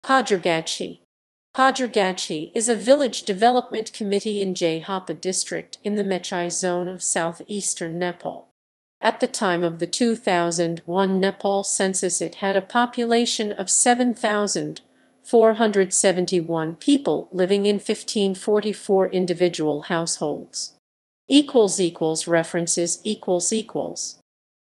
Khajurgachhi. Khajurgachhi is a village development committee in Jhapa District in the Mechi Zone of southeastern Nepal. At the time of the 2001 Nepal census, it had a population of 7,471 people living in 1544 individual households. References